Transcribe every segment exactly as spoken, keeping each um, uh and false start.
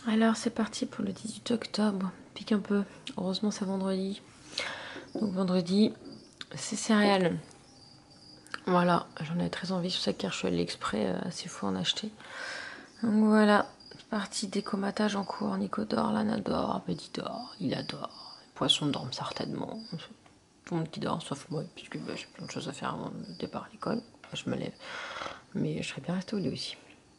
Alors c'est parti pour le dix-huit octobre. Pique un peu. Heureusement c'est vendredi. Donc vendredi, c'est céréales. Voilà, j'en avais très envie sur ça car je suis allée exprès, euh, assez fou en acheter. Donc voilà, partie décomatage en cours. Nico dort, Lana dort, Petit dort, il adore. Les poissons dorment certainement. Tout le monde qui dort, sauf moi, puisque bah, j'ai plein de choses à faire avant le départ à l'école. Je me lève, mais je serais bien restée au lit aussi.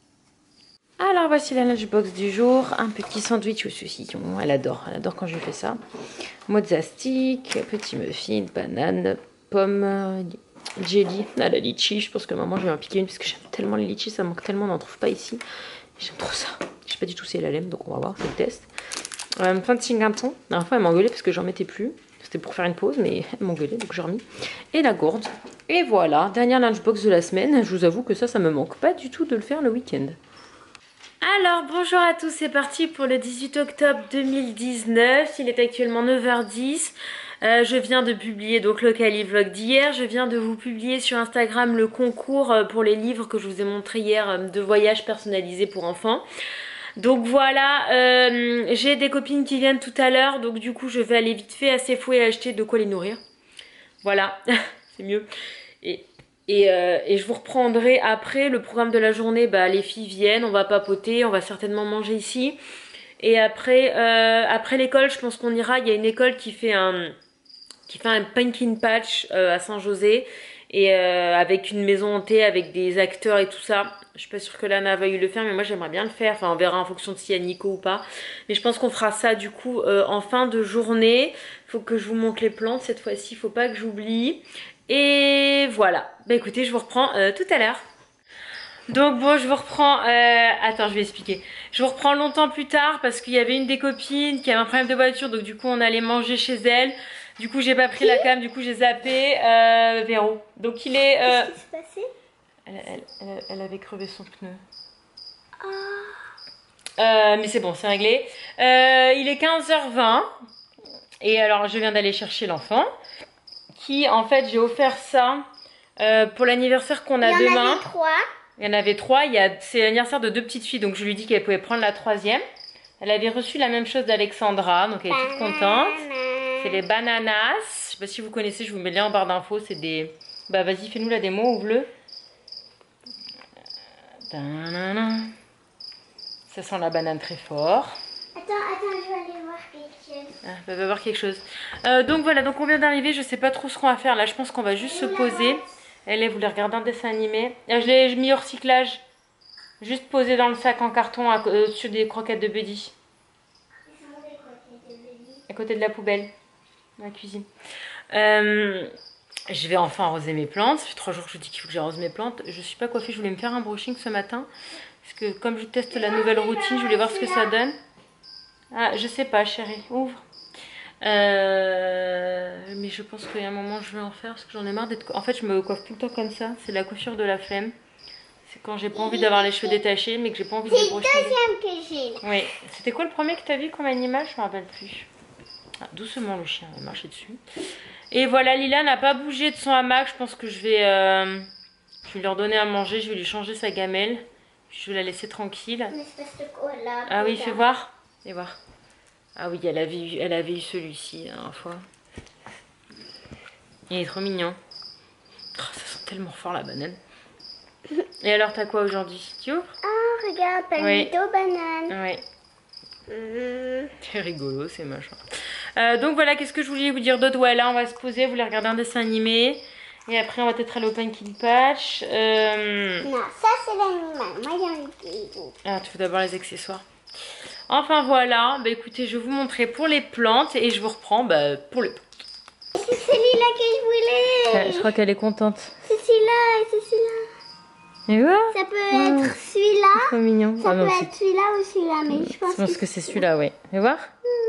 Alors voici la lunchbox du jour, un petit sandwich au saucisson, elle adore, elle adore quand je fais ça. Mozza stick, petit muffin, banane, pomme, jelly à la litchi, je pense que maman je vais en piquer une parce que j'aime tellement les litchis, ça manque tellement, on n'en trouve pas ici. J'aime trop ça, je sais pas du tout si elle aime, donc on va voir, c'est le test. Euh, plein de singapon, la dernière fois elle m'a engueulé parce que j'en mettais plus, c'était pour faire une pause mais elle m'a engueulé donc j'ai remis. Et la gourde, et voilà, dernière lunchbox de la semaine, je vous avoue que ça, ça me manque pas du tout de le faire le week-end. Alors bonjour à tous, c'est parti pour le dix-huit octobre deux mille dix-neuf, il est actuellement neuf heures dix, euh, je viens de publier donc le Cali Vlog d'hier, je viens de vous publier sur Instagram le concours pour les livres que je vous ai montré hier de voyage personnalisé pour enfants. Donc voilà, euh, j'ai des copines qui viennent tout à l'heure, donc du coup je vais aller vite fait à Sephora et acheter de quoi les nourrir. Voilà, c'est mieux. Et... Et, euh, et je vous reprendrai après le programme de la journée. Bah, les filles viennent, on va papoter, on va certainement manger ici. Et après, euh, après l'école, je pense qu'on ira. Il y a une école qui fait un, qui fait un pumpkin patch euh, à Saint-José. Et euh, avec une maison hantée, avec des acteurs et tout ça. Je suis pas sûre que Lana veuille le faire, mais moi j'aimerais bien le faire. Enfin, on verra en fonction de s'il y a Nico ou pas. Mais je pense qu'on fera ça du coup euh, en fin de journée. Faut que je vous montre les plantes cette fois-ci, faut pas que j'oublie. Et voilà, bah écoutez, je vous reprends euh, tout à l'heure. Donc bon, je vous reprends, euh... attends, je vais expliquer. Je vous reprends longtemps plus tard parce qu'il y avait une des copines qui avait un problème de voiture, donc du coup on allait manger chez elle. Du coup j'ai pas pris la cam, du coup j'ai zappé euh, Véro. Donc il est... Euh... Qu'est-ce qui s'est passé? elle, elle, elle, elle avait crevé son pneu. Ah. Euh, mais c'est bon, c'est réglé. Euh, il est quinze heures vingt. Et alors je viens d'aller chercher l'enfant. Qui en fait j'ai offert ça euh, pour l'anniversaire qu'on a demain. Il y en avait trois. Il y en avait trois. Il y a, c'est l'anniversaire de deux petites filles, donc je lui ai dit qu'elle pouvait prendre la troisième. Elle avait reçu la même chose d'Alexandra, donc elle est toute contente. C'est les bananas. Je sais pas si vous connaissez, je vous mets le lien en barre d'infos. C'est des... Bah vas-y, fais-nous la démo, ouvre-le. Ça sent la banane très fort. Attends, attends, je vais aller voir quelque chose. Ah, bah, va voir quelque chose. Euh, donc voilà, donc on vient d'arriver, je sais pas trop ce qu'on va faire là. Je pense qu'on va juste se poser. Elle, elle voulait regarder un dessin animé. Là, je l'ai mis au recyclage. Juste posé dans le sac en carton à, euh, sur des croquettes de Buddy. À côté de la poubelle. Dans la cuisine. Euh, je vais enfin arroser mes plantes. Ça fait trois jours que je dis qu'il faut que j'arrose mes plantes. Je suis pas coiffée, je voulais me faire un brushing ce matin. Parce que comme je teste la nouvelle routine, je voulais voir ce que ça donne. Ah, je sais pas, chérie. Ouvre. Euh, mais je pense qu'il y a un moment je vais en faire parce que j'en ai marre d'être... En fait, je me coiffe tout le temps comme ça. C'est la coiffure de la flemme. C'est quand j'ai pas envie d'avoir les cheveux détachés, mais que j'ai pas envie de les brocher. C'est le deuxième que j'ai. Oui. C'était quoi le premier que t'as vu comme animal? Je me rappelle plus. Ah, doucement le chien, il marchait dessus. Et voilà, Lila n'a pas bougé de son hamac. Je pense que je vais, euh... je vais lui redonner à manger. Je vais lui changer sa gamelle. Je vais la laisser tranquille. Ah oui, fais voir. Fais voir. Ah oui, elle avait eu, elle avait eu celui-ci la dernière fois. Il est trop mignon. Oh, ça sent tellement fort la banane. Et alors, t'as quoi aujourd'hui? Tu ouvres? Ah, regarde, palmito oui. Banane. Oui. Mmh. C'est rigolo, c'est machin. Euh, donc voilà, qu'est-ce que je voulais vous dire d'autre? Ouais, là, on va se poser, vous voulez regarder un dessin animé. Et après, on va peut-être aller au Pumpkin Patch. Euh... Non, ça, c'est l'animal. Moi, j'ai envie de... Ah, tu veux d'abord les accessoires. Enfin voilà, bah écoutez, je vais vous montrer pour les plantes et je vous reprends bah, pour le pot. C'est celui-là que je voulais. Euh, je crois qu'elle est contente. C'est celui-là et c'est celui-là. Et voilà. Ça peut oh. être celui-là. Trop mignon. Ça ah, peut non, être celui-là ou celui-là, mais je pense, je pense que, que c'est celui-là, oui. Et voir.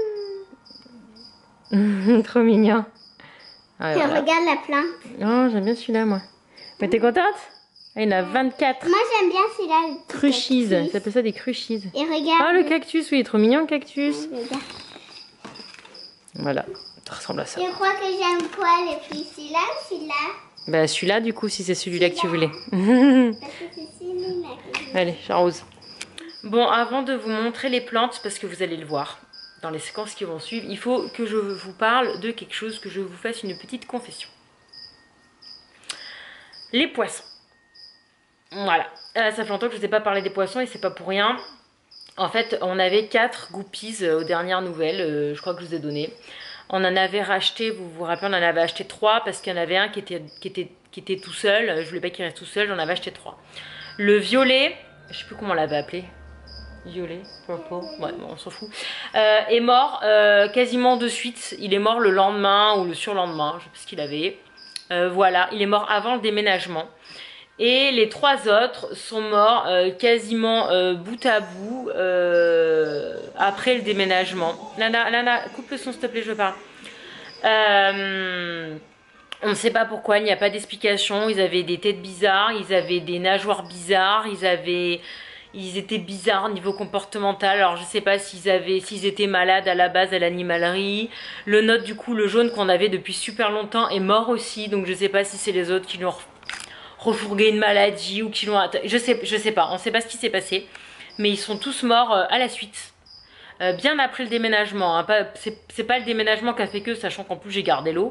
Hmm. Trop mignon. Ah, voilà. Regarde la plante. Non, j'aime bien celui-là, moi. Mais t'es contente? Il y en a vingt-quatre. Moi, j'aime bien celui-là. Cruchies. Ça s'appelle ça des cruchies. Et regarde. Ah, le cactus, oui, il est trop mignon, le cactus. Ouais, regarde. Voilà, ça ressemble à ça. Je crois que j'aime quoi le plus, celui-là ou celui-là? Bah, celui-là, du coup, si c'est celui-là que tu voulais. Parce que c'est celui-là que je voulais. Allez, j'arrose. Bon, avant de vous montrer les plantes, parce que vous allez le voir dans les séquences qui vont suivre, il faut que je vous parle de quelque chose, que je vous fasse une petite confession. Les poissons. Voilà, euh, ça fait longtemps que je ne vous ai pas parlé des poissons et c'est pas pour rien. En fait, on avait quatre guppies euh, aux dernières nouvelles, euh, je crois que je vous ai donné. On en avait racheté, vous vous rappelez, on en avait acheté trois parce qu'il y en avait un qui était, qui était, qui était tout seul. Je voulais pas qu'il reste tout seul, j'en avais acheté trois. Le violet, je sais plus comment on l'avait appelé. Violet, purple, ouais, bon, on s'en fout. Euh, est mort euh, quasiment de suite. Il est mort le lendemain ou le surlendemain, je sais pas ce qu'il avait. Euh, voilà, il est mort avant le déménagement. Et les trois autres sont morts euh, quasiment euh, bout à bout euh, après le déménagement. Lana, Lana, coupe le son s'il te plaît, je parle. Euh, on ne sait pas pourquoi, il n'y a pas d'explication. Ils avaient des têtes bizarres, ils avaient des nageoires bizarres, ils avaient... Ils étaient bizarres niveau comportemental. Alors je sais pas s'ils avaient, s'ils étaient malades à la base à l'animalerie. Le nôtre du coup, le jaune qu'on avait depuis super longtemps est mort aussi. Donc je sais pas si c'est les autres qui l'ont refourgué une maladie ou qui l'ont... Je sais, je sais pas, on sait pas ce qui s'est passé. Mais ils sont tous morts euh, à la suite. Euh, bien après le déménagement. Hein. C'est pas le déménagement qui a fait que, sachant qu'en plus j'ai gardé l'eau.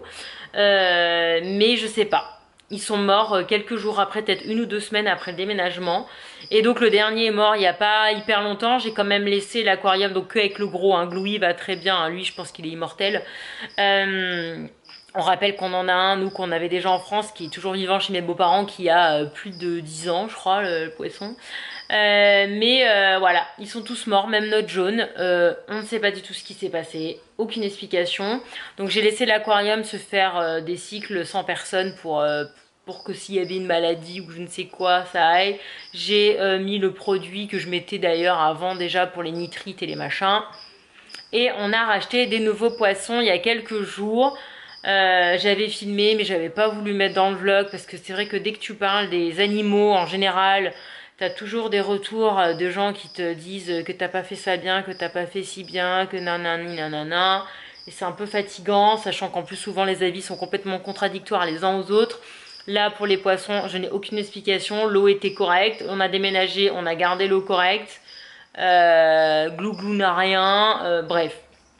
Euh, mais je sais pas. Ils sont morts quelques jours après, peut-être une ou deux semaines après le déménagement. Et donc le dernier est mort il n'y a pas hyper longtemps. J'ai quand même laissé l'aquarium, donc que avec le gros. Hein. Glouis va très bien, hein. Lui je pense qu'il est immortel. Euh, on rappelle qu'on en a un, nous qu'on avait déjà en France, qui est toujours vivant chez mes beaux-parents, qui a plus de dix ans je crois, le, le poisson. Euh, mais euh, voilà, ils sont tous morts, même notre jaune. Euh, on ne sait pas du tout ce qui s'est passé, aucune explication. Donc j'ai laissé l'aquarium se faire euh, des cycles sans personne pour, euh, pour que s'il y avait une maladie ou je ne sais quoi, ça aille. J'ai euh, mis le produit que je mettais d'ailleurs avant déjà pour les nitrites et les machins. Et on a racheté des nouveaux poissons il y a quelques jours. Euh, j'avais filmé mais j'avais pas voulu mettre dans le vlog parce que c'est vrai que dès que tu parles des animaux en général, t'as toujours des retours de gens qui te disent que t'as pas fait ça bien, que t'as pas fait si bien, que nanani nanana. Et c'est un peu fatigant, sachant qu'en plus souvent les avis sont complètement contradictoires les uns aux autres. Là pour les poissons, je n'ai aucune explication. L'eau était correcte, on a déménagé, on a gardé l'eau correcte. Euh, Glouglou n'a rien, euh, bref.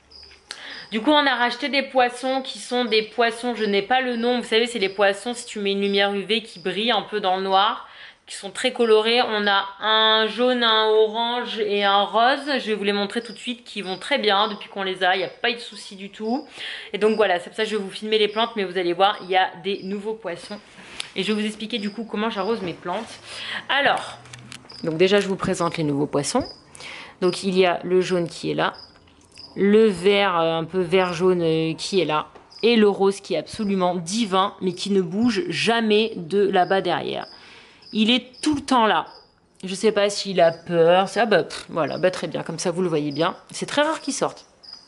Du coup on a racheté des poissons qui sont des poissons, je n'ai pas le nom, vous savez c'est les poissons si tu mets une lumière U V qui brille un peu dans le noir, qui sont très colorés. On a un jaune, un orange et un rose, je vais vous les montrer tout de suite, qui vont très bien depuis qu'on les a, il n'y a pas eu de souci du tout. Et donc voilà, c'est pour ça que je vais vous filmer les plantes, mais vous allez voir, il y a des nouveaux poissons. Et je vais vous expliquer du coup comment j'arrose mes plantes. Alors, donc déjà je vous présente les nouveaux poissons. Donc il y a le jaune qui est là, le vert, un peu vert jaune qui est là, et le rose qui est absolument divin, mais qui ne bouge jamais de là-bas derrière. Il est tout le temps là. Je sais pas s'il a peur. Ah bah pff, voilà, bah très bien, comme ça vous le voyez bien. C'est très rare qu'ils sortent.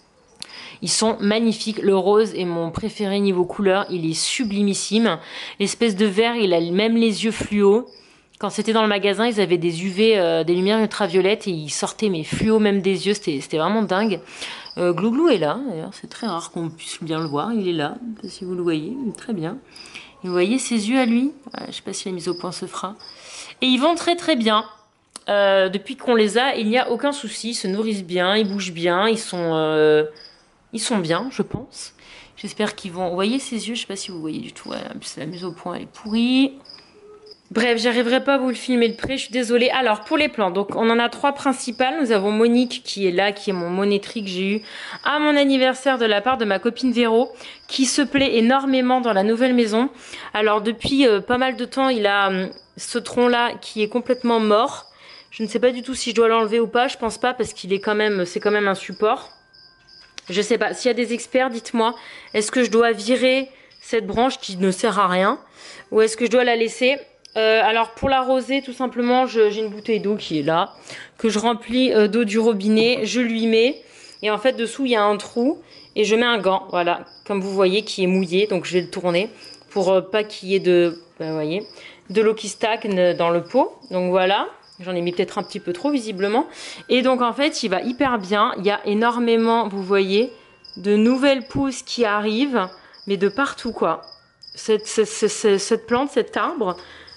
Ils sont magnifiques. Le rose est mon préféré niveau couleur. Il est sublimissime. L'espèce de vert, il a même les yeux fluo. Quand c'était dans le magasin, ils avaient des U V, euh, des lumières ultraviolettes et ils sortaient mes fluo même des yeux. C'était vraiment dingue. Euh, Glouglou est là. C'est très rare qu'on puisse bien le voir. Il est là. Je sais pas si vous le voyez. Très bien. Et vous voyez ses yeux à lui. Je ne sais pas si la mise au point se fera. Et ils vont très très bien. Euh, depuis qu'on les a, il n'y a aucun souci. Ils se nourrissent bien, ils bougent bien. Ils sont, euh, ils sont bien, je pense. J'espère qu'ils vont... Vous voyez ses yeux? Je ne sais pas si vous voyez du tout. Ouais, la mise au point elle est pourrie. Bref, j'arriverai pas à vous le filmer de près, je suis désolée. Alors, pour les plantes, donc on en a trois principales. Nous avons Monique qui est là, qui est mon monétrie que j'ai eu à mon anniversaire de la part de ma copine Véro, qui se plaît énormément dans la nouvelle maison. Alors, depuis euh, pas mal de temps, il a euh, ce tronc-là qui est complètement mort. Je ne sais pas du tout si je dois l'enlever ou pas, je pense pas parce qu'il est quand même, c'est quand même un support. Je sais pas, s'il y a des experts, dites-moi, est-ce que je dois virer cette branche qui ne sert à rien ou est-ce que je dois la laisser? Euh, alors pour l'arroser tout simplement j'ai une bouteille d'eau qui est là que je remplis euh, d'eau du robinet, je lui mets et en fait dessous il y a un trou et je mets un gant, voilà, comme vous voyez qui est mouillé, donc je vais le tourner pour euh, pas qu'il y ait de, bah, vous voyez, de l'eau qui stagne dans le pot. Donc voilà, j'en ai mis peut-être un petit peu trop visiblement et donc en fait il va hyper bien. Il y a énormément, vous voyez, de nouvelles pousses qui arrivent mais de partout quoi. Cette, cette, cette, cette plante, cet arbre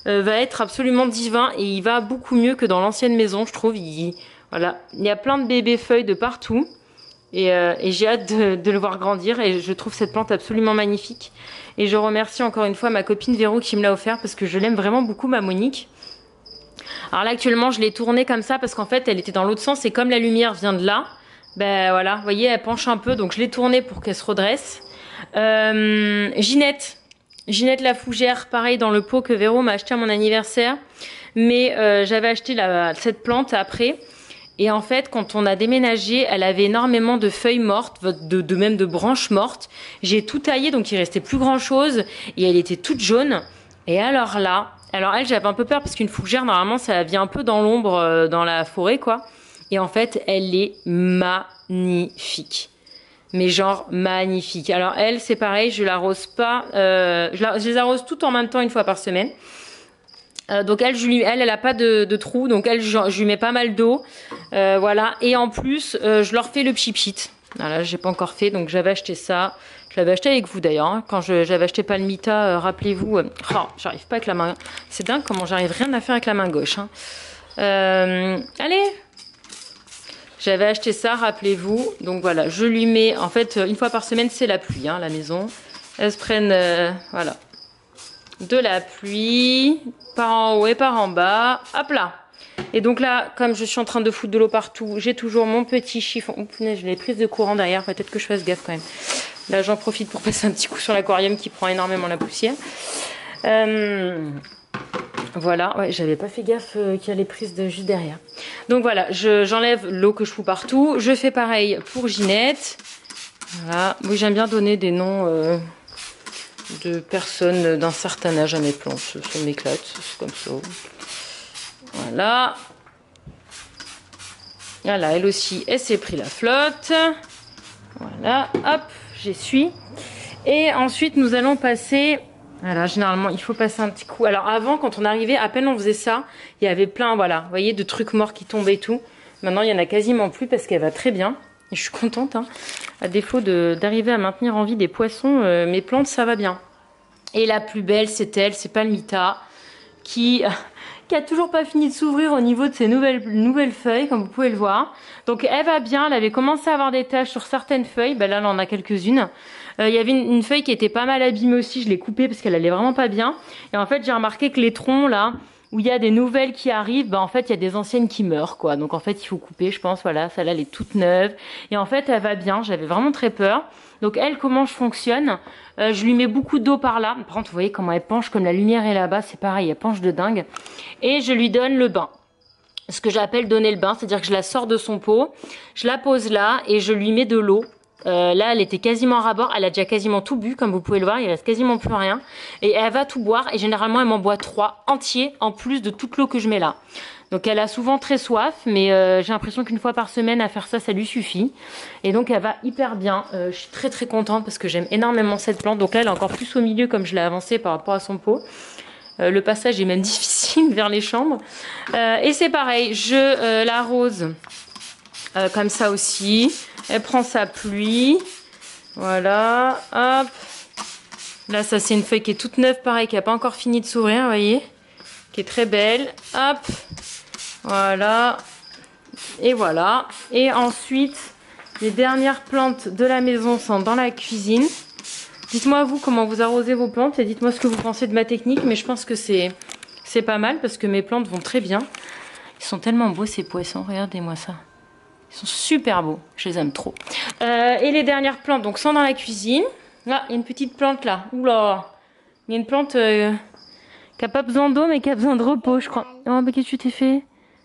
euh, va être absolument divin et il va beaucoup mieux que dans l'ancienne maison, je trouve. Il, voilà, il y a plein de bébés feuilles de partout et, euh, et j'ai hâte de, de le voir grandir et je trouve cette plante absolument magnifique. Et je remercie encore une fois ma copine Véro qui me l'a offert parce que je l'aime vraiment beaucoup, ma Monique. Alors là, actuellement, je l'ai tournée comme ça parce qu'en fait, elle était dans l'autre sens et comme la lumière vient de là, ben voilà, vous voyez, elle penche un peu, donc je l'ai tournée pour qu'elle se redresse. Euh, Ginette. Ginette la fougère, pareil dans le pot que Véro m'a acheté à mon anniversaire. Mais euh, j'avais acheté la, cette plante après. Et en fait, quand on a déménagé, elle avait énormément de feuilles mortes, de, de même de branches mortes. J'ai tout taillé, donc il restait plus grand chose. Et elle était toute jaune. Et alors là, alors elle, j'avais un peu peur parce qu'une fougère, normalement, ça vient un peu dans l'ombre, euh, dans la forêt, quoi. Et en fait, elle est magnifique. Mais genre magnifique. Alors elle, c'est pareil, je l'arrose pas. Euh, je, la, je les arrose toutes en même temps une fois par semaine. Euh, donc elle, je lui, elle, elle a pas de, de trou, donc elle, je, je lui mets pas mal d'eau, euh, voilà. Et en plus, euh, je leur fais le pchit-pchit. Voilà, j'ai pas encore fait, donc j'avais acheté ça. Je l'avais acheté avec vous d'ailleurs. Hein. Quand j'avais acheté Palmita, euh, rappelez-vous. Euh, oh, j'arrive pas avec la main. C'est dingue comment j'arrive rien à faire avec la main gauche. Hein. Euh, allez. J'avais acheté ça, rappelez-vous. Donc voilà, je lui mets, en fait, une fois par semaine, c'est la pluie, hein, la maison. Elles se prennent, euh, voilà, de la pluie, par en haut et par en bas. Hop là. Et donc là, comme je suis en train de foutre de l'eau partout, j'ai toujours mon petit chiffon. Oh punaise, je l'ai prise de courant derrière, peut-être que je fasse gaffe quand même. Là, j'en profite pour passer un petit coup sur l'aquarium qui prend énormément la poussière. Euh... Voilà, ouais, j'avais pas fait gaffe euh, qu'il y a les prises de juste derrière. Donc voilà, j'enlève l'eau que je fous partout. Je fais pareil pour Ginette. Voilà. Oui, j'aime bien donner des noms euh, de personnes d'un certain âge à mes plantes. Ça m'éclate, c'est comme ça. Voilà. Voilà, elle aussi, elle s'est pris la flotte. Voilà, hop, j'essuie. Et ensuite, nous allons passer... Voilà, généralement, il faut passer un petit coup. Alors avant, quand on arrivait, à peine on faisait ça, il y avait plein, voilà, vous voyez, de trucs morts qui tombaient et tout. Maintenant, il y en a quasiment plus parce qu'elle va très bien. Et je suis contente, hein. À défaut d'arriver à maintenir en vie des poissons, euh, mes plantes, ça va bien. Et la plus belle, c'est elle, c'est Palmita, qui, qui a toujours pas fini de s'ouvrir au niveau de ses nouvelles, nouvelles feuilles, comme vous pouvez le voir. Donc elle va bien, elle avait commencé à avoir des taches sur certaines feuilles, ben là, elle en a quelques-unes. Il euh, y avait une, une feuille qui était pas mal abîmée aussi, je l'ai coupée parce qu'elle allait vraiment pas bien. Et en fait, j'ai remarqué que les troncs là, où il y a des nouvelles qui arrivent, bah en fait, il y a des anciennes qui meurent, quoi. Donc en fait, il faut couper, je pense, voilà, celle-là, elle est toute neuve. Et en fait, elle va bien, j'avais vraiment très peur. Donc elle, comment je fonctionne, euh, je lui mets beaucoup d'eau par là. Par contre, vous voyez comment elle penche, comme la lumière est là-bas, c'est pareil, elle penche de dingue. Et je lui donne le bain. Ce que j'appelle donner le bain, c'est-à-dire que je la sors de son pot, je la pose là et je lui mets de l'eau. Euh, là, elle était quasiment à ras-bord, elle a déjà quasiment tout bu, comme vous pouvez le voir, il reste quasiment plus rien. Et elle va tout boire, et généralement, elle m'en boit trois entiers, en plus de toute l'eau que je mets là. Donc, elle a souvent très soif, mais euh, j'ai l'impression qu'une fois par semaine, à faire ça, ça lui suffit. Et donc, elle va hyper bien. Euh, je suis très très contente parce que j'aime énormément cette plante. Donc là, elle est encore plus au milieu, comme je l'ai avancé par rapport à son pot. Euh, le passage est même difficile vers les chambres. Euh, et c'est pareil, je euh, l'arrose euh, comme ça aussi. Elle prend sa pluie. Voilà, hop. Là, ça, c'est une feuille qui est toute neuve, pareil, qui n'a pas encore fini de s'ouvrir, vous voyez. Qui est très belle. Hop. Voilà. Et voilà. Et ensuite, les dernières plantes de la maison sont dans la cuisine. Dites-moi, vous, comment vous arrosez vos plantes et dites-moi ce que vous pensez de ma technique. Mais je pense que c'est c'est pas mal parce que mes plantes vont très bien. Ils sont tellement beaux, ces poissons. Regardez-moi ça. Ils sont super beaux, je les aime trop. Euh, et les dernières plantes donc sont dans la cuisine. Là, il y a une petite plante là. Oula, il y a une plante euh, qui n'a pas besoin d'eau mais qui a besoin de repos, je crois. Oh, bah, qu'est-ce que tu t'es fait?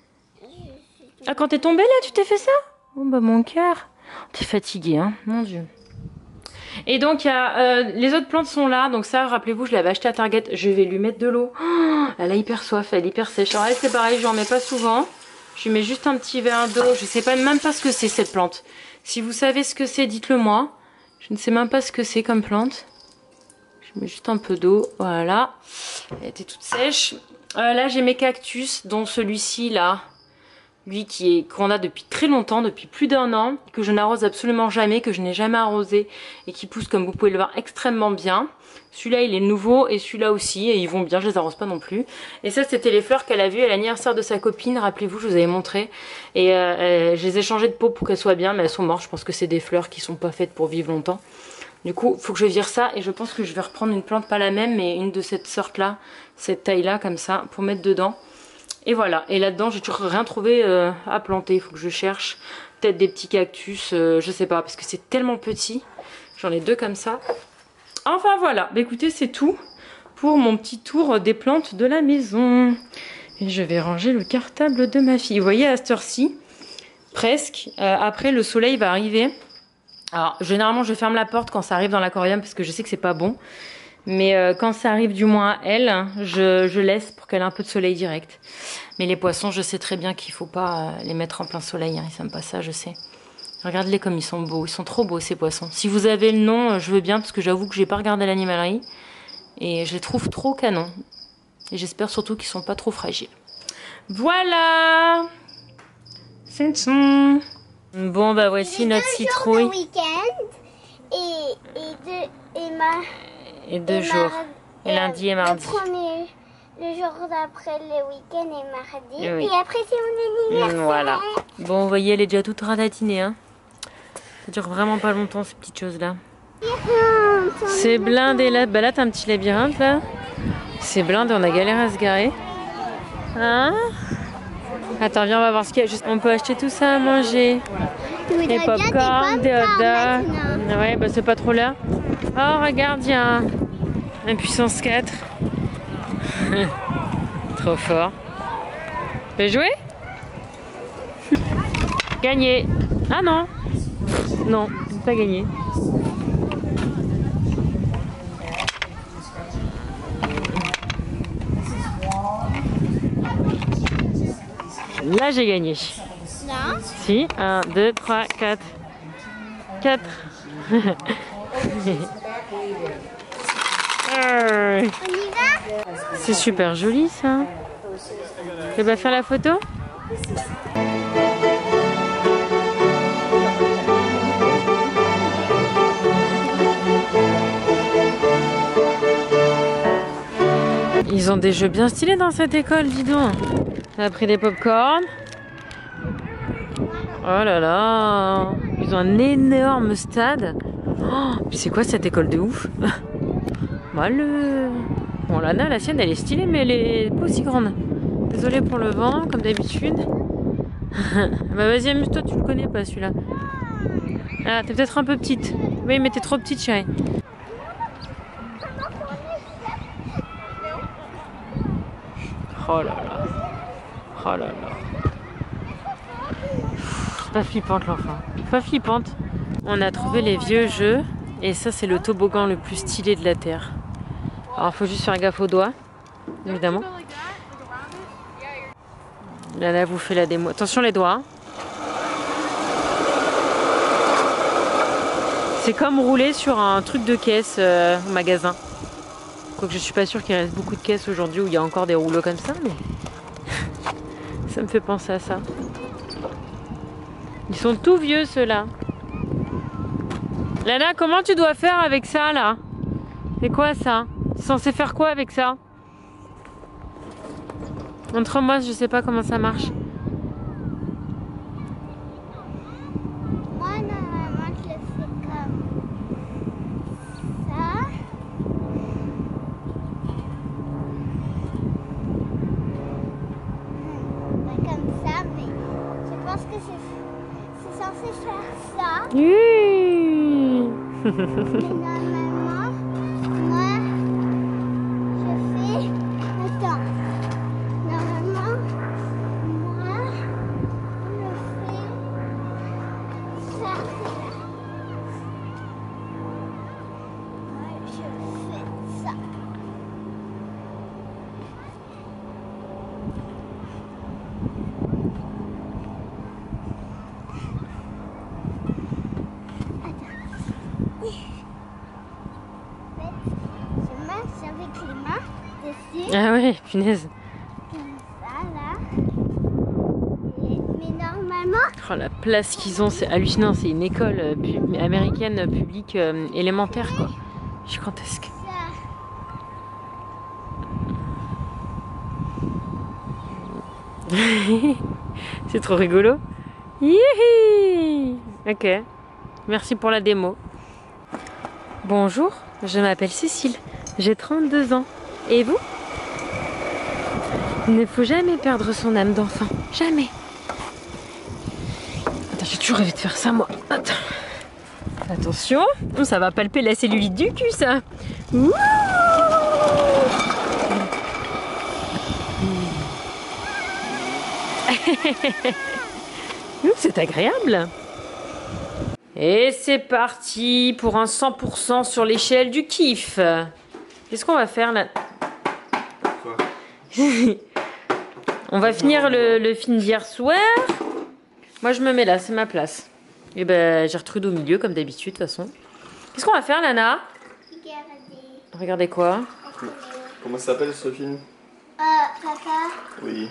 Ah, quand t'es tombée là, tu t'es fait ça? Oh, bah, mon cœur. T'es fatiguée, hein, mon Dieu. Et donc, y a, euh, les autres plantes sont là. Donc ça, rappelez-vous, je l'avais acheté à Target. Je vais lui mettre de l'eau. Oh, elle a hyper soif, elle est hyper sèche. Alors elle, c'est pareil, je n'en mets pas souvent. Je lui mets juste un petit verre d'eau. Je sais pas même pas ce que c'est cette plante. Si vous savez ce que c'est, dites-le moi. Je ne sais même pas ce que c'est comme plante. Je mets juste un peu d'eau. Voilà. Elle était toute sèche. Euh, là, j'ai mes cactus, dont celui-ci là, lui qui est qu'on a depuis très longtemps, depuis plus d'un an, que je n'arrose absolument jamais, que je n'ai jamais arrosé et qui pousse comme vous pouvez le voir extrêmement bien. Celui-là il est nouveau et celui-là aussi et ils vont bien, je les arrose pas non plus. Et ça c'était les fleurs qu'elle a vues à l'anniversaire de sa copine, rappelez-vous je vous avais montré. Et euh, euh, je les ai changées de pot pour qu'elles soient bien mais elles sont mortes, je pense que c'est des fleurs qui sont pas faites pour vivre longtemps. Du coup il faut que je vire ça et je pense que je vais reprendre une plante pas la même mais une de cette sorte là, cette taille là comme ça pour mettre dedans. Et voilà, et là-dedans j'ai toujours rien trouvé euh, à planter, il faut que je cherche peut-être des petits cactus, euh, je sais pas, parce que c'est tellement petit, j'en ai deux comme ça. Enfin voilà, bah, écoutez c'est tout pour mon petit tour des plantes de la maison. Et je vais ranger le cartable de ma fille, vous voyez à cette heure-ci, presque, euh, après le soleil va arriver. Alors généralement je ferme la porte quand ça arrive dans l'aquarium parce que je sais que c'est pas bon. Mais euh, quand ça arrive du moins à elle, je, je laisse pour qu'elle ait un peu de soleil direct. Mais les poissons, je sais très bien qu'il faut pas euh, les mettre en plein soleil. Hein, ils n'aiment pas ça, je sais. Regardez-les comme ils sont beaux. Ils sont trop beaux ces poissons. Si vous avez le nom, je veux bien parce que j'avoue que j'ai pas regardé l'animalerie. Et je les trouve trop canons. Et j'espère surtout qu'ils sont pas trop fragiles. Voilà. C'est tout. Bon bah voici notre citrouille. Deux jours de week-end et, et deux et ma... Et deux et jours. mardi, Et lundi et mardi. Le premier, le jour d'après le week-end et mardi. Oui. Et après c'est mon anniversaire. Voilà. Bon, vous voyez, elle est déjà toute ratatinée. Hein. Ça dure vraiment pas longtemps ces petites choses-là. C'est blindé là. Bah là, t'as un petit labyrinthe là. C'est blindé, on a galéré à se garer. Hein? Attends, viens, on va voir ce qu'il y a. Juste, on peut acheter tout ça à manger. Des pop-corn, des hot dogs. Ouais, bah c'est pas trop là. Oh, regarde, il y a un, un puissance quatre. Trop fort. Tu peux jouer? Gagné. Ah non. Non, pas gagné. Là, j'ai gagné. Non. Si, un, deux, trois, quatre. quatre. On y va? C'est super joli ça. Tu vas faire la photo? Ils ont des jeux bien stylés dans cette école, dis donc. On a pris des pop-corn. Oh là là. Ils ont un énorme stade. Oh, c'est quoi cette école de ouf? Mal. Bon, Lana, la sienne, elle est stylée, mais elle est pas aussi grande. Désolée pour le vent, comme d'habitude. Bah vas-y, amuse-toi, tu le connais pas celui-là. Ah, t'es peut-être un peu petite. Oui, mais t'es trop petite, chérie. Oh là là. Oh là là. C'est pas flippante l'enfant. Pas flippante. On a trouvé les vieux jeux. Et ça, c'est le toboggan le plus stylé de la Terre. Alors, il faut juste faire gaffe aux doigts, évidemment. Là, là, vous fait la démo. Attention les doigts. C'est comme rouler sur un truc de caisse euh, au magasin. Quoique je suis pas sûre qu'il reste beaucoup de caisses aujourd'hui où il y a encore des rouleaux comme ça, mais ça me fait penser à ça. Ils sont tout vieux ceux-là. Lana, comment tu dois faire avec ça là? C'est quoi ça? Tu es censé faire quoi avec ça? Montre-moi, je sais pas comment ça marche. Moi, normalement, je le fais comme ça. Pas comme ça, mais je pense que c'est censé faire ça. Oui. Mais normalement, moi, je fais... Attends. Normalement, moi, je fais ça. Ouais, je fais ça. Je masse avec les mains dessus. Ah ouais, punaise. Comme ça, là. Et, Oh, la place qu'ils ont, c'est hallucinant. C'est une école euh, pub américaine euh, publique euh, élémentaire, quoi. Gigantesque. C'est trop rigolo. Youhi. Ok. Merci pour la démo. Bonjour, je m'appelle Cécile. J'ai trente-deux ans. Et vous? Il ne faut jamais perdre son âme d'enfant. Jamais. Attends, j'ai toujours rêvé de faire ça, moi. Attends. Attention. Ça va palper la cellulite du cul, ça. Ouh. C'est agréable. Et c'est parti pour un cent pour cent sur l'échelle du kiff. Qu'est-ce qu'on va faire là? Quoi? On va finir le, le film d'hier soir. Moi je me mets là, c'est ma place. Et ben Gertrude au milieu comme d'habitude de toute façon. Qu'est-ce qu'on va faire, Lana? Regardez. Regardez quoi? Comment ça s'appelle ce film? Euh, papa. Oui.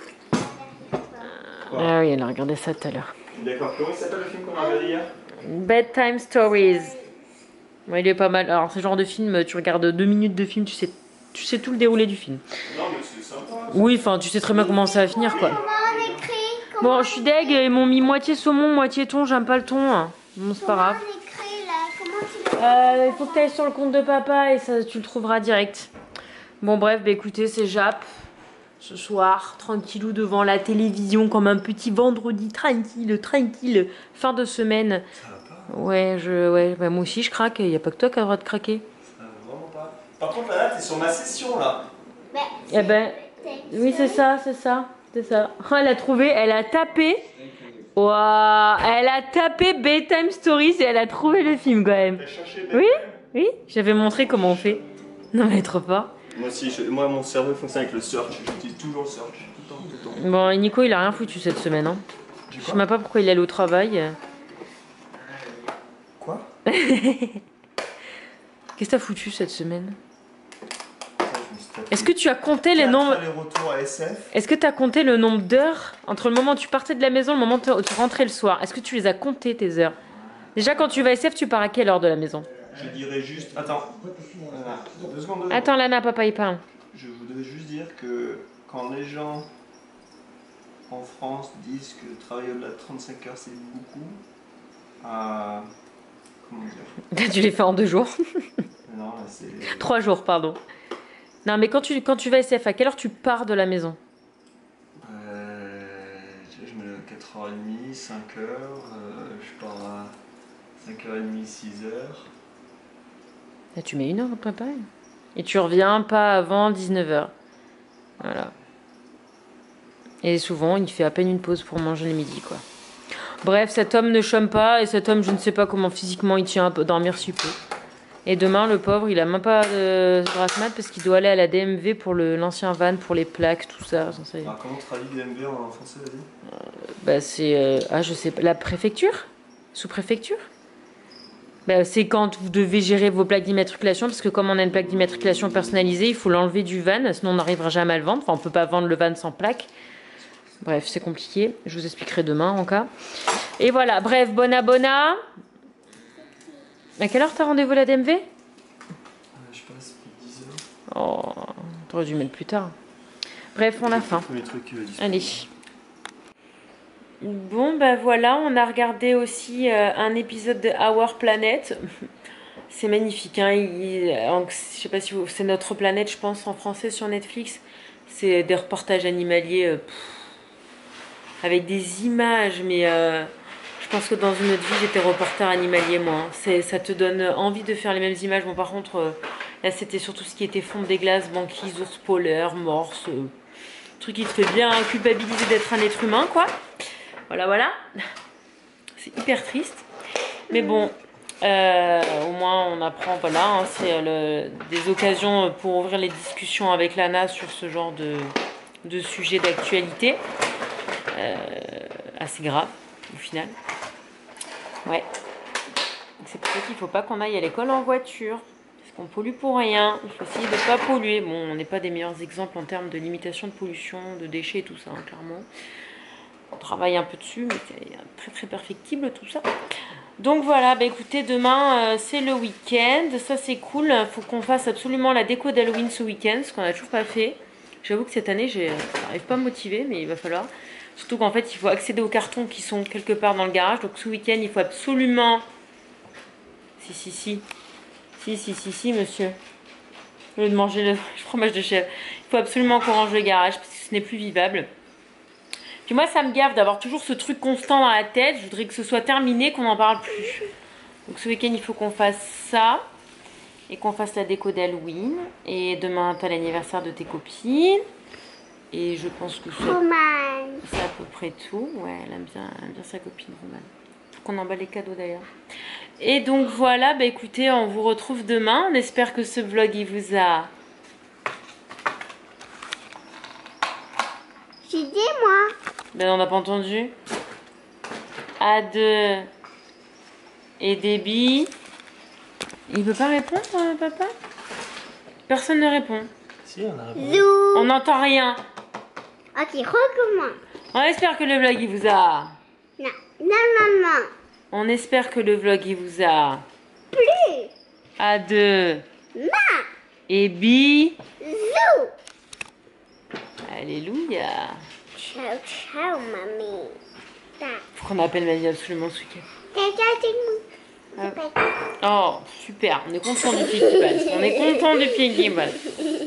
Ah oui, elle a regardé ça tout à l'heure. D'accord. Comment s'appelle le film qu'on a regardé hier? Bedtime Stories. Ouais, il est pas mal. Alors, ce genre de film, tu regardes deux minutes de film, tu sais, tu sais tout le déroulé du film. Non, mais c'est sympa. Oui, enfin, tu sais très bien comment ça va finir, quoi. Comment on écrit? Comment Bon, je suis deg, ils m'ont mis moitié saumon, moitié thon, j'aime pas le thon. Hein. Bon, c'est pas grave. on écrit là? Comment tu le Euh, il faut que tu ailles sur le compte de papa et ça, tu le trouveras direct. Bon, bref, bah écoutez, c'est Jap. Ce soir, tranquillou devant la télévision, comme un petit vendredi tranquille, tranquille, fin de semaine. Ça va pas? Ouais, je, ouais, bah moi aussi je craque, il n'y a pas que toi qui as le droit de craquer. Ça va vraiment pas. Par contre, là, t'es sur ma session là. Bah, Eh ben, c'est- oui, c'est ça, c'est ça, c'est ça. Oh, elle a trouvé, elle a tapé. Waouh, elle a tapé Bedtime Stories et elle a trouvé le film quand même. T'as cherché Oui, oui, j'avais montré comment on fait. Non, mais trop fort. Moi aussi, je- moi mon cerveau fonctionne avec le search. J'utilise toujours le search. Tout le temps, tout le temps. Bon, et Nico, il a rien foutu cette semaine. Hein. J'ai Je quoi? sais même pas pourquoi il allait au travail. Quoi? Qu'est-ce que t'as foutu cette semaine? Est-ce que tu as compté les nombres? Les retours à S F. Est-ce que tu as compté le nombre d'heures entre le moment où tu partais de la maison et le moment où tu rentrais le soir? Est-ce que tu les as comptées tes heures? Déjà, quand tu vas à S F, tu pars à quelle heure de la maison? Je dirais juste. Attends. Voilà. Deux secondes. deux secondes. Attends, Lana, papa, il parle. Je voudrais juste dire que quand les gens en France disent que travailler au-delà de trente-cinq heures c'est beaucoup, euh, comment dire? Tu les fais en deux jours. Non, là c'est. Trois jours, pardon. Non, mais quand tu, quand tu vas à S F, à quelle heure tu pars de la maison? Euh, tu vois, je me lève à quatre heures trente, cinq heures, euh, je pars à cinq heures trente, six heures. Là, tu mets une heure à te préparer. Et tu reviens pas avant dix-neuf heures. Voilà. Et souvent, il fait à peine une pause pour manger le midi, quoi. Bref, cet homme ne chôme pas, et cet homme, je ne sais pas comment physiquement il tient à dormir si peu. Et demain, le pauvre, il a même pas de grasse mat parce qu'il doit aller à la D M V pour le- l'ancien van, pour les plaques, tout ça. J'en sais- Alors, comment traduit D M V en français, vas-y? Bah, c'est. euh, Ah, je sais pas. La préfecture? Sous-préfecture? Bah, c'est quand vous devez gérer vos plaques d'immatriculation, parce que comme on a une plaque d'immatriculation personnalisée, il faut l'enlever du van, sinon on n'arrivera jamais à le vendre. Enfin, on peut pas vendre le van sans plaque. Bref, c'est compliqué. Je vous expliquerai demain en cas. Et voilà, bref, bona bona. À quelle heure t'as rendez-vous à la D M V? Euh, je passe pour dix heures. Oh, t'aurais dû mettre plus tard. Bref, on a faim. Premier truc, euh, disponible. Allez. Bon, bah voilà, on a regardé aussi euh, un épisode de Our Planet. C'est magnifique, hein. Il, euh, je sais pas si vous, c'est Notre Planète, je pense, en français sur Netflix. C'est des reportages animaliers euh, pff, avec des images, mais euh, je pense que dans une autre vie, j'étais reporter animalier, moi. Hein. C'est, ça te donne envie de faire les mêmes images. Bon, par contre, euh, là, c'était surtout ce qui était fonte des glaces, banquise, ours polaire, morse. Euh, truc qui te fait bien culpabiliser d'être un être humain, quoi. Voilà, voilà. C'est hyper triste. Mais bon, euh, au moins on apprend, voilà. Hein, c'est le, des occasions pour ouvrir les discussions avec Lana sur ce genre de, de sujet d'actualité. Euh, assez grave, au final. Ouais. C'est pour ça qu'il ne faut pas qu'on aille à l'école en voiture. Parce qu'on pollue pour rien. Il faut essayer de ne pas polluer. Bon, on n'est pas des meilleurs exemples en termes de limitation de pollution, de déchets et tout ça, hein, clairement. On travaille un peu dessus, mais c'est très très perfectible tout ça. Donc voilà, bah écoutez, demain euh, c'est le week-end, ça c'est cool. Il faut qu'on fasse absolument la déco d'Halloween ce week-end, ce qu'on n'a toujours pas fait. J'avoue que cette année, je n'arrive pas à me motiver, mais il va falloir. Surtout qu'en fait, il faut accéder aux cartons qui sont quelque part dans le garage. Donc ce week-end, il faut absolument... Si, si, si. Si, si, si, si, monsieur. Au lieu de manger le fromage de chèvre. Il faut absolument qu'on range le garage parce que ce n'est plus vivable. Puis moi, ça me gaffe d'avoir toujours ce truc constant dans la tête. Je voudrais que ce soit terminé, qu'on n'en parle plus. Donc ce week-end, il faut qu'on fasse ça. Et qu'on fasse la déco d'Halloween. Et demain, tu as l'anniversaire de tes copines. Et je pense que c'est à peu près tout. Ouais, elle aime bien, elle aime bien sa copine, Romane. Faut qu'on emballe les cadeaux d'ailleurs. Et donc voilà, bah écoutez, on vous retrouve demain. On espère que ce vlog, il vous a... J'ai dit moi. Ben on n'a pas entendu. A deux et débit. Il veut pas répondre, euh, papa? Personne ne répond. Si, on a répondu. Zou. On n'entend rien. Ok, recommence. On espère que le vlog, il vous a... Non, non, non, non. On espère que le vlog, il vous a... Plus. A deux Ma. et bi. Zou. Alléluia. Ciao, ciao, mamie. Ta. Faut qu'on appelle Manu absolument ce week-end. Ta, ta, ta, ta. Oh, super. On est content du pied qui passe. On est content du pied qui passe.